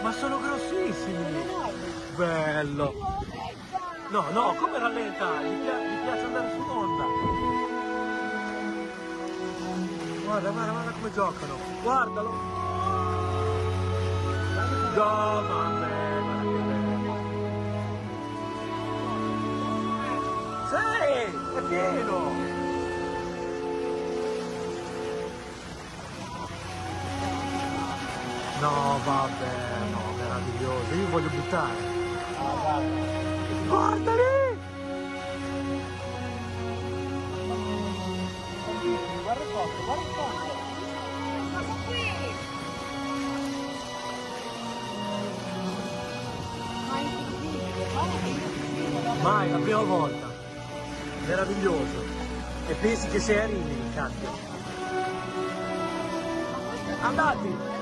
Ma sono grossissimi! Bello! No, no, come rallenta? Gli piace andare sull'onda! Guarda, guarda, guarda come giocano! Guardalo! No, vabbè, guarda che bello! Sì, è pieno! No, vabbè, no, meraviglioso. Io voglio buttare. Guardali! Guarda il fondo, guarda il fondo. Sono qui! Ma è incredibile, Mai, la prima volta. Meraviglioso. E pensi che sei a Rimini, cazzo. Andati!